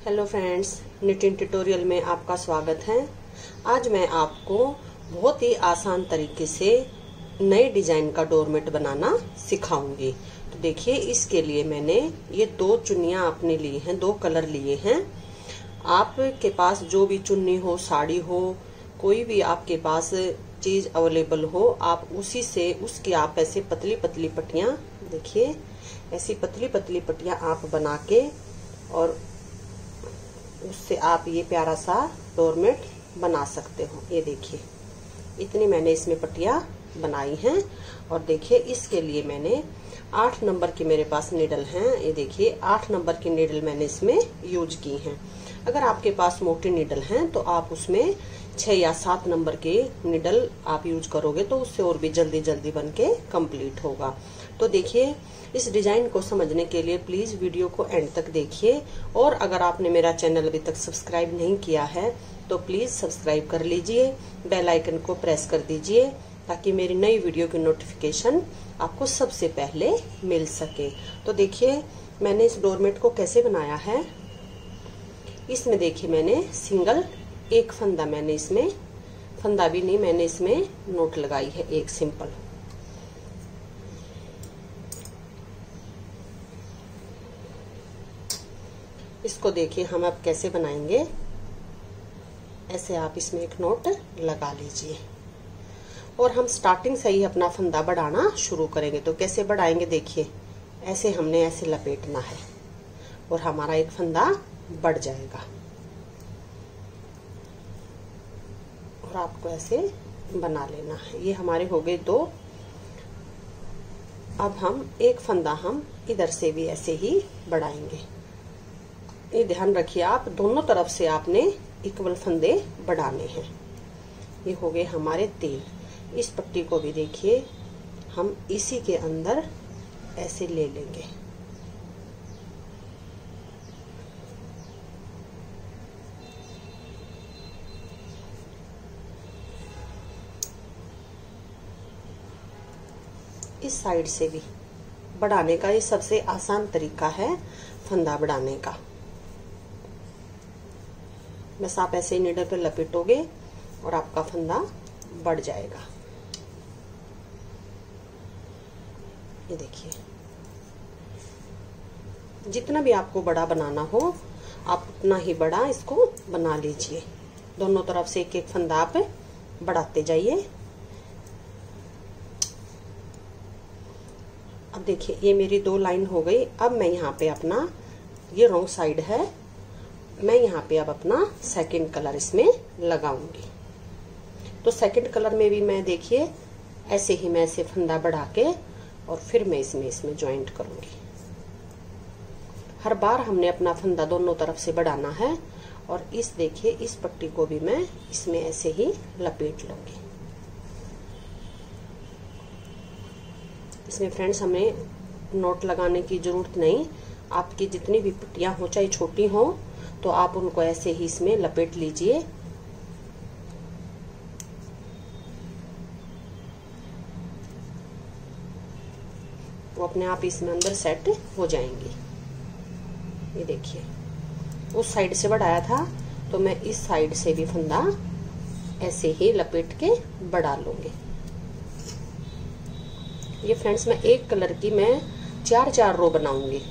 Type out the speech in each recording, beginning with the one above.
Hello friends, knitting tutorial में आपका स्वागत है। आज मैं आपको बहुत ही आसान तरीके से नए डिजाइन का डोरमेट बनाना सिखाऊंगी। तो देखिए, इसके लिए मैंने ये दो चुन्नियां अपने लिए हैं, दो कलर लिए हैं। आपके पास जो भी चुन्नी हो, साड़ी हो, कोई भी आपके पास चीज अवेलेबल हो, आप उसी से उसकी आप ऐसे पतली पतली पट्टियां, देखिए ऐसी पतली पतली पट्टियां आप बना के और उससे आप ये प्यारा सा डोरमेट बना सकते हो। ये देखिए, इतनी मैंने इसमें पट्टियां बनाई हैं। और देखिए, इसके लिए मैंने 8 नंबर की मेरे पास नीडल हैं। ये देखिए, 8 नंबर की नीडल मैंने इसमें यूज की हैं। अगर आपके पास मोटी नीडल हैं तो आप उसमें 6 या 7 नंबर के नीडल आप यूज करोगे तो उससे और भी जल्दी जल्दी बन के कंप्लीट होगा। तो देखिए, इस डिजाइन को समझने के लिए प्लीज वीडियो को एंड तक देखिए। और अगर आपने मेरा चैनल अभी तक सब्सक्राइब नहीं किया है तो प्लीज सब्सक्राइब कर लीजिए, बेल आइकन को प्रेस कर दीजिए ताकि मेरी नई वीडियो की नोटिफिकेशन आपको सबसे पहले मिल सके। तो देखिए, मैंने इस डोरमेट को कैसे बनाया है। इसमें देखिए, मैंने सिंगल एक फंदा, मैंने इसमें फंदा भी नहीं, मैंने इसमें नोट लगाई है एक सिंपल। इसको देखिए हम अब कैसे बनाएंगे। ऐसे आप इसमें एक नोट लगा लीजिए और हम स्टार्टिंग से ही अपना फंदा बढ़ाना शुरू करेंगे। तो कैसे बढ़ाएंगे, देखिए ऐसे हमने ऐसे लपेटना है और हमारा एक फंदा बढ़ जाएगा। और आपको ऐसे बना लेना है। ये हमारे हो गए 2। अब हम एक फंदा हम इधर से भी ऐसे ही बढ़ाएंगे। ये ध्यान रखिए, आप दोनों तरफ से आपने इक्वल फंदे बढ़ाने हैं। ये हो गए हमारे 3। इस पट्टी को भी देखिए हम इसी के अंदर ऐसे ले लेंगे। इस साइड से भी बढ़ाने का ये सबसे आसान तरीका है फंदा बढ़ाने का। बस आप ऐसे ही नीडल पे लपेटोगे और आपका फंदा बढ़ जाएगा। ये देखिए, जितना भी आपको बड़ा बनाना हो आप उतना ही बड़ा इसको बना लीजिए। दोनों तरफ से एक एक फंदा आप बढ़ाते जाइए। अब देखिए, ये मेरी 2 लाइन हो गई। अब मैं यहाँ पे अपना, ये रॉन्ग साइड है, मैं यहाँ पे अब अपना सेकंड कलर इसमें लगाऊंगी। तो सेकंड कलर में भी मैं देखिए ऐसे ही मैं ऐसे फंदा बढ़ा के और फिर मैं इसमें ज्वाइंट करूंगी। हर बार हमने अपना फंदा दोनों तरफ से बढ़ाना है। और इस देखिए, इस पट्टी को भी मैं इसमें ऐसे ही लपेट लूंगी। इसमें फ्रेंड्स हमें नोट लगाने की जरूरत नहीं। आपकी जितनी भी पट्टियां हो, चाहे छोटी हो, तो आप उनको ऐसे ही इसमें लपेट लीजिए। वो अपने आप इसमें अंदर सेट हो जाएंगी। ये देखिए, उस साइड से बढ़ाया था तो मैं इस साइड से भी फंदा ऐसे ही लपेट के बढ़ा लूंगी। ये फ्रेंड्स, मैं एक कलर की मैं 4-4 रो बनाऊंगी।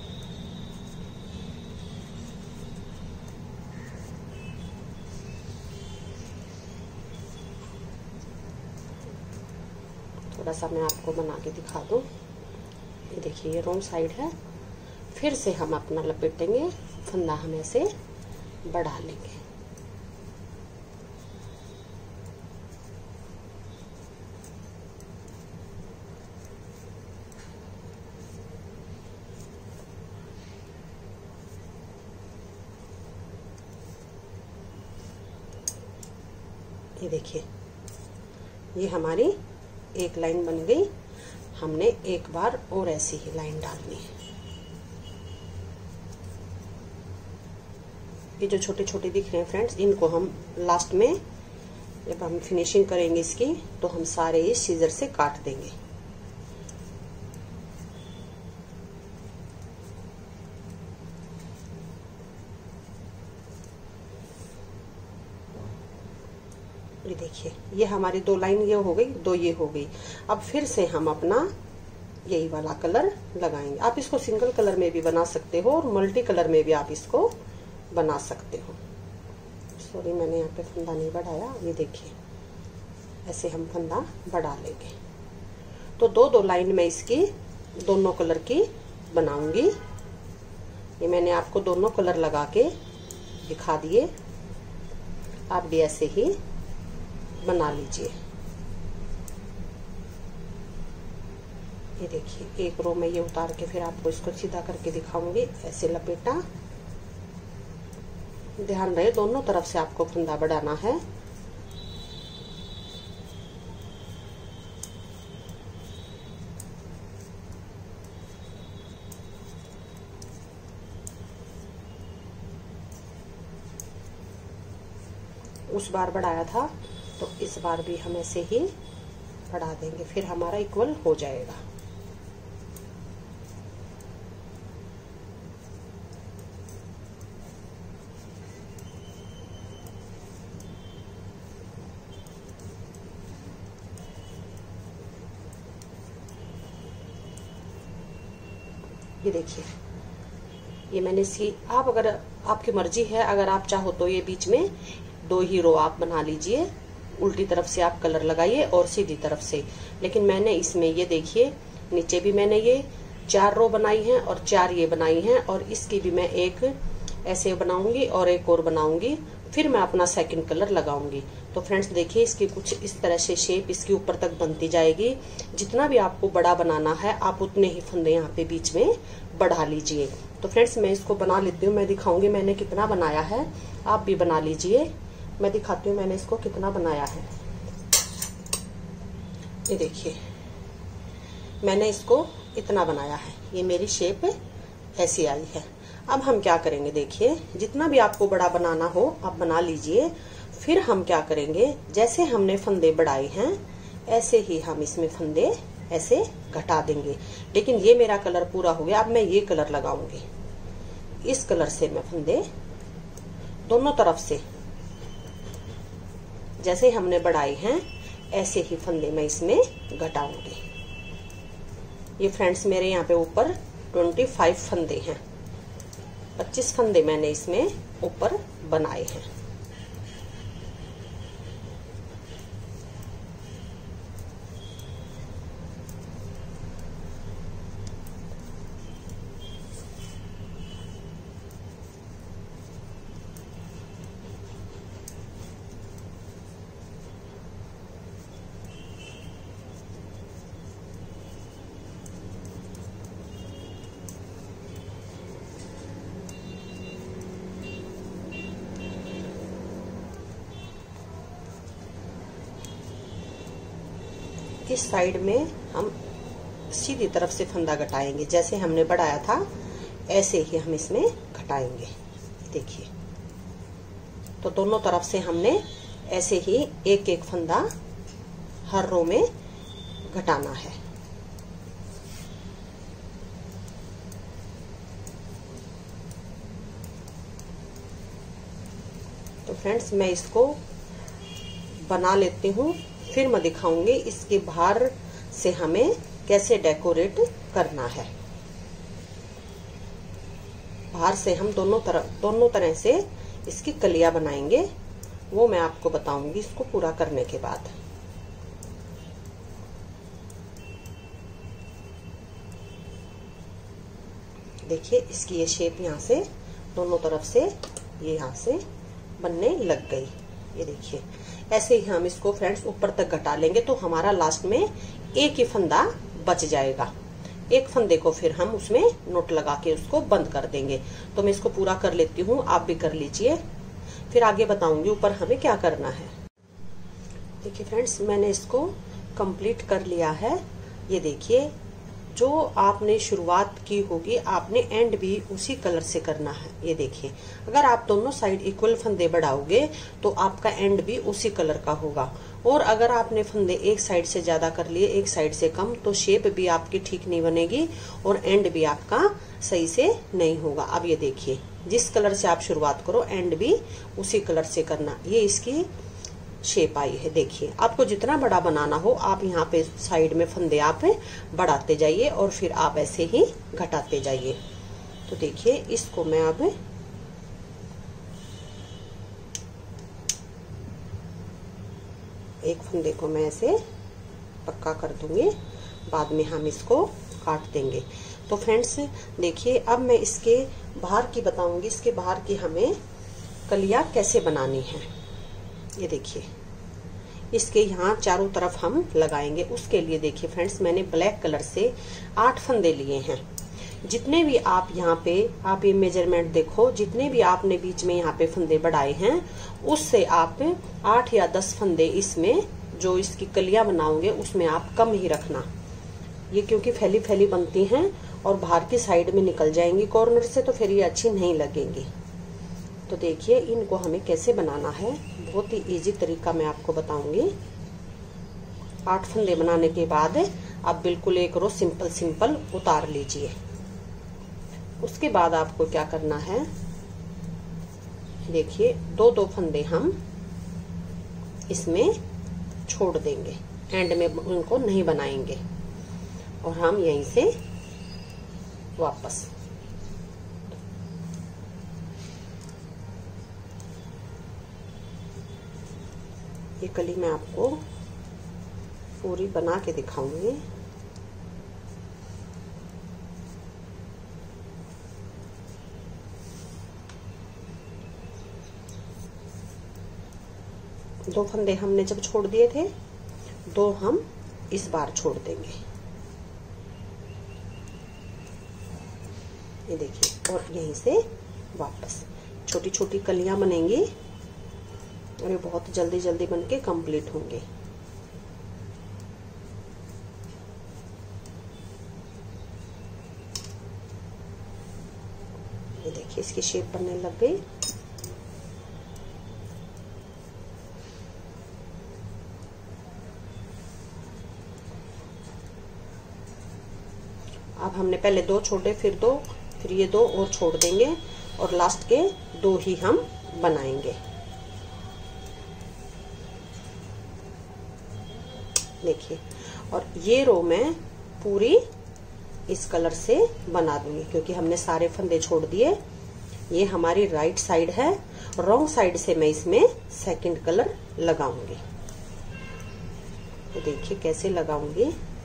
थोड़ा सा मैं आपको बना के दिखा दूं। ये देखिए, ये रॉन्ग साइड है। फिर से हम अपना लपेटेंगे, फंदा हम ऐसे बढ़ा लेंगे। ये देखिए, ये हमारी एक लाइन बन गई। हमने एक बार और ऐसी ही लाइन डालनी है। ये जो छोटे छोटे दिख रहे हैं फ्रेंड्स, इनको हम लास्ट में जब हम फिनिशिंग करेंगे इसकी तो हम सारे इस सीजर से काट देंगे। ये देखिए, ये हमारी 2 लाइन ये हो गई, 2 ये हो गई। अब फिर से हम अपना यही वाला कलर लगाएंगे। आप इसको सिंगल कलर में भी बना सकते हो और मल्टी कलर में भी आप इसको बना सकते हो। सॉरी, मैंने यहाँ पे फंदा नहीं बढ़ाया। ये देखिए, ऐसे हम फंदा बढ़ा लेंगे। तो 2 लाइन में इसकी दोनों कलर की बनाऊंगी। ये मैंने आपको दोनों कलर लगा के दिखा दिए, आप भी ऐसे ही बना लीजिए। ये देखिए, एक रो में ये उतार के फिर आपको इसको सीधा करके दिखाऊंगी। ऐसे लपेटा, ध्यान रहे दोनों तरफ से आपको फंदा बढ़ाना है। उस बार बढ़ाया था तो इस बार भी हम ऐसे ही बढ़ा देंगे, फिर हमारा इक्वल हो जाएगा। ये देखिए, ये मैंने आप अगर आपकी मर्जी है, अगर आप चाहो तो ये बीच में 2 ही रो आप बना लीजिए। उल्टी तरफ से आप कलर लगाइए और सीधी तरफ से। लेकिन मैंने इसमें ये देखिए, नीचे भी मैंने ये 4 रो बनाई हैं और 4 ये बनाई हैं, और इसकी भी मैं एक ऐसे बनाऊंगी और एक और बनाऊंगी, फिर मैं अपना सेकंड कलर लगाऊंगी। तो फ्रेंड्स देखिए, इसकी कुछ इस तरह से शेप इसकी ऊपर तक बनती जाएगी। जितना भी आपको बड़ा बनाना है, आप उतने ही फंदे यहाँ पे बीच में बढ़ा लीजिए। तो फ्रेंड्स मैं इसको बना लेती हूँ, मैं दिखाऊंगी मैंने कितना बनाया है, आप भी बना लीजिए। मैं दिखाती हूँ मैंने इसको कितना बनाया है। ये देखिए, मैंने इसको इतना बनाया है। ये मेरी शेप ऐसी आई है। अब हम क्या करेंगे, देखिए जितना भी आपको बड़ा बनाना हो आप बना लीजिए। फिर हम क्या करेंगे, जैसे हमने फंदे बढ़ाए हैं ऐसे ही हम इसमें फंदे ऐसे घटा देंगे। लेकिन ये मेरा कलर पूरा हो गया, अब मैं ये कलर लगाऊंगी। इस कलर से मैं फंदे दोनों तरफ से जैसे हमने बढ़ाए हैं ऐसे ही फंदे मैं इसमें घटाऊंगी। ये फ्रेंड्स मेरे यहाँ पे ऊपर 25 फंदे हैं, 25 फंदे मैंने इसमें ऊपर बनाए हैं। इस साइड में हम सीधी तरफ से फंदा घटाएंगे, जैसे हमने बढ़ाया था ऐसे ही हम इसमें घटाएंगे। देखिए, तो दोनों तरफ से हमने ऐसे ही एक एक फंदा हर रो में घटाना है। तो फ्रेंड्स मैं इसको बना लेती हूँ, फिर मैं दिखाऊंगी इसके बाहर से हमें कैसे डेकोरेट करना है। बाहर से हम दोनों तरह से इसकी कलियां बनाएंगे, वो मैं आपको बताऊंगी इसको पूरा करने के बाद। देखिए, इसकी ये शेप यहाँ से दोनों तरफ से ये यहाँ से बनने लग गई। ये देखिए, ऐसे ही हम इसको फ्रेंड्स ऊपर तक घटा लेंगे तो हमारा लास्ट में एक ही फंदा बच जाएगा। एक फंदे को फिर हम उसमें नोट लगा के उसको बंद कर देंगे। तो मैं इसको पूरा कर लेती हूँ, आप भी कर लीजिए, फिर आगे बताऊंगी ऊपर हमें क्या करना है। देखिए फ्रेंड्स, मैंने इसको कंप्लीट कर लिया है। ये देखिए, जो आपने शुरुआत की होगी आपने एंड भी उसी कलर से करना है। ये देखिए, अगर आप दोनों साइड इक्वल फंदे बढ़ाओगे तो आपका एंड भी उसी कलर का होगा, और अगर आपने फंदे एक साइड से ज्यादा कर लिए एक साइड से कम तो शेप भी आपकी ठीक नहीं बनेगी और एंड भी आपका सही से नहीं होगा। अब ये देखिए, जिस कलर से आप शुरुआत करो एंड भी उसी कलर से करना। ये इसकी शेप आई है। देखिए आपको जितना बड़ा बनाना हो आप यहाँ पे साइड में फंदे आप बढ़ाते जाइए और फिर आप ऐसे ही घटाते जाइए। तो देखिए इसको मैं अब एक फंदे को मैं ऐसे पक्का कर दूंगी, बाद में हम इसको काट देंगे। तो फ्रेंड्स देखिए अब मैं इसके बाहर की बताऊंगी, इसके बाहर की हमें कलियां कैसे बनानी है। ये देखिए इसके यहाँ चारों तरफ हम लगाएंगे। उसके लिए देखिए फ्रेंड्स मैंने ब्लैक कलर से 8 फंदे लिए हैं। जितने भी आप यहाँ पे आप ये मेजरमेंट देखो, जितने भी आपने बीच में यहाँ पे फंदे बढ़ाए हैं उससे आप 8 या 10 फंदे इसमें जो इसकी कलियां बनाओगे उसमें आप कम ही रखना। ये क्योंकि फैली फैली बनती हैं और बाहर की साइड में निकल जाएंगी कॉर्नर से, तो फिर ये अच्छी नहीं लगेंगी। तो देखिए इनको हमें कैसे बनाना है, बहुत ही इजी तरीका मैं आपको बताऊंगी। 8 फंदे बनाने के बाद आप बिल्कुल एक रो सिंपल सिंपल उतार लीजिए। उसके बाद आपको क्या करना है, देखिए 2-2 फंदे हम इसमें छोड़ देंगे, एंड में उनको नहीं बनाएंगे और हम यहीं से वापस ये कली मैं आपको पूरी बना के दिखाऊंगी। दो फंदे हमने जब छोड़ दिए थे, 2 हम इस बार छोड़ देंगे। ये देखिए और यहीं से वापस छोटी छोटी कलियां बनेंगी और ये बहुत जल्दी जल्दी बनके कंप्लीट होंगे। ये देखिए इसकी शेप बनने लग गई। अब हमने पहले 2 छोड़े, फिर 2, फिर ये 2 और छोड़ देंगे और लास्ट के 2 ही हम बनाएंगे। देखिए और ये रो मैं पूरी इस कलर से बना दूंगी क्योंकि हमने सारे फंदे छोड़ दिए। ये हमारी राइट साइड है, रॉन्ग साइड से मैं इसमें सेकंड कलर लगाऊंगी। तो देखिए कैसे लगाऊंगी।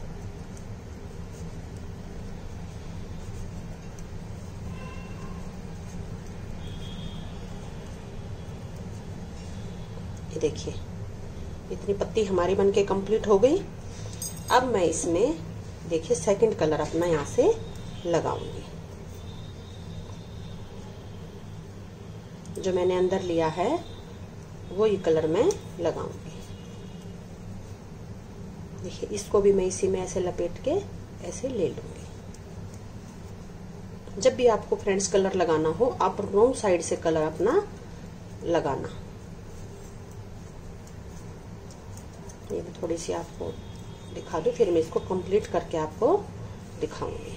ये देखिए इतनी पत्ती हमारी बनके कंप्लीट हो गई। अब मैं इसमें देखिए सेकंड कलर अपना यहाँ से लगाऊंगी। जो मैंने अंदर लिया है वो ये कलर मैं लगाऊंगी। देखिए इसको भी मैं इसी में ऐसे लपेट के ऐसे ले लूंगी। जब भी आपको फ्रेंड्स कलर लगाना हो आप रॉन्ग साइड से कलर अपना लगाना। ये मैं थोड़ी सी आपको दिखा दूं, फिर मैं इसको कंप्लीट करके आपको दिखाऊंगी।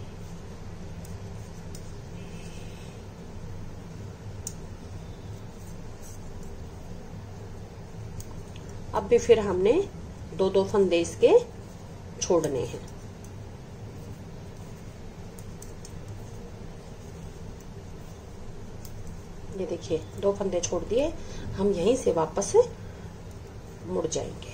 अब भी फिर हमने 2-2 फंदे इसके छोड़ने हैं। ये देखिए 2 फंदे छोड़ दिए, हम यहीं से वापस मुड़ जाएंगे।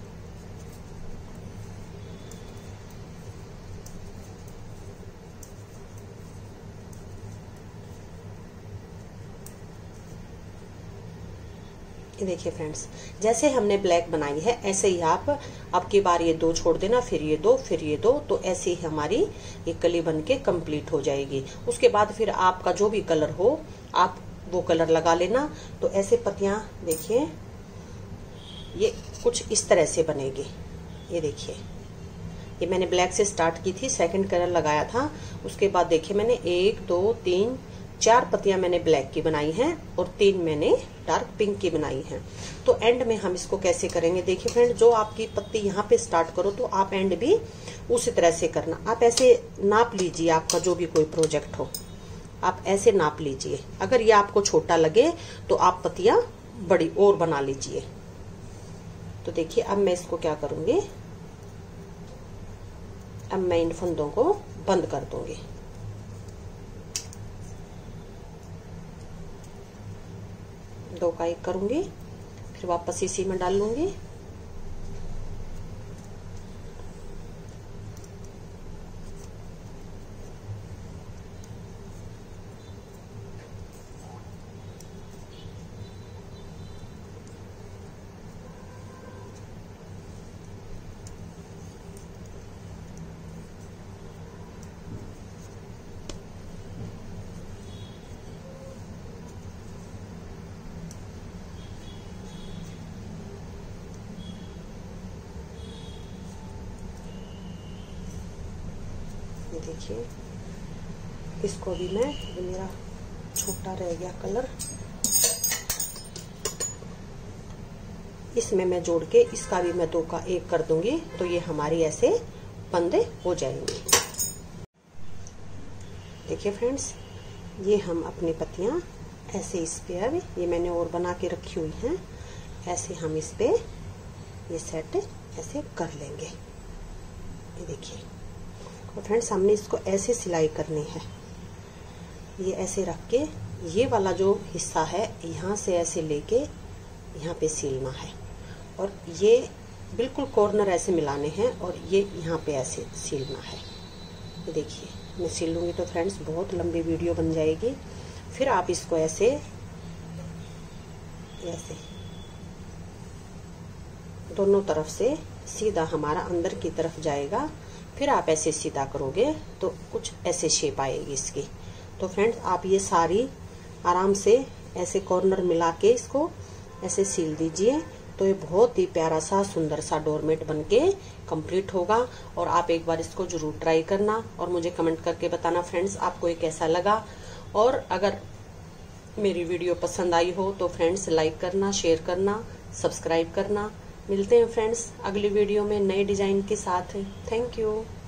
ये देखिए फ्रेंड्स जैसे हमने ब्लैक बनाई है ऐसे ही आप अब की बार ये 2 छोड़ देना, फिर ये 2, फिर ये 2, तो ऐसे ही हमारी ये कली बनके कंप्लीट हो जाएगी। उसके बाद फिर आपका जो भी कलर हो आप वो कलर लगा लेना। तो ऐसे पत्तियां देखिए ये कुछ इस तरह से बनेगी। ये देखिए ये मैंने ब्लैक से स्टार्ट की थी, सेकंड कलर लगाया था। उसके बाद देखिए मैंने 1 2 3 4 पत्तियां मैंने ब्लैक की बनाई हैं और 3 मैंने डार्क पिंक की बनाई हैं। तो एंड में हम इसको कैसे करेंगे, देखिए फ्रेंड जो आपकी पत्ती यहाँ पे स्टार्ट करो तो आप एंड भी उसी तरह से करना। आप ऐसे नाप लीजिए, आपका जो भी कोई प्रोजेक्ट हो आप ऐसे नाप लीजिए। अगर ये आपको छोटा लगे तो आप पत्तियां बड़ी और बना लीजिए। तो देखिए अब मैं इसको क्या करूंगी, अब मैं इन फंदों को बंद कर दूंगी। दो का एक करूंगी, फिर वापस इसी में डाल लूंगी। देखिए इसको भी मैं, ये मेरा छोटा रह गया कलर, इसमें मैं जोड़ के इसका भी मैं दो का एक कर दूंगी, तो ये हमारी ऐसे फंदे हो जाएंगे। देखिए फ्रेंड्स, ये हम अपनी पत्तियां ऐसे इस पे, अब ये मैंने और बना के रखी हुई हैं, ऐसे हम इस पे ये सेट ऐसे कर लेंगे। ये देखिए, तो फ्रेंड्स हमने इसको ऐसे सिलाई करनी है, ये ऐसे रख के ये वाला जो हिस्सा है यहाँ से ऐसे लेके यहाँ पे सीलना है, और ये बिल्कुल कॉर्नर ऐसे मिलाने हैं, और ये यहाँ पे ऐसे सीलना है। ये देखिए मैं सील लूँगी तो फ्रेंड्स बहुत लंबी वीडियो बन जाएगी। फिर आप इसको ऐसे ऐसे दोनों तरफ से सीधा हमारा अंदर की तरफ जाएगा, फिर आप ऐसे सीधा करोगे तो कुछ ऐसे शेप आएगी इसकी। तो फ्रेंड्स आप ये सारी आराम से ऐसे कॉर्नर मिला के इसको ऐसे सील दीजिए, तो ये बहुत ही प्यारा सा सुंदर सा डोरमेट बनके कंप्लीट होगा। और आप एक बार इसको जरूर ट्राई करना और मुझे कमेंट करके बताना फ्रेंड्स आपको ये कैसा लगा। और अगर मेरी वीडियो पसंद आई हो तो फ्रेंड्स लाइक करना, शेयर करना, सब्सक्राइब करना। मिलते हैं फ्रेंड्स अगली वीडियो में नए डिजाइन के साथ। Thank you.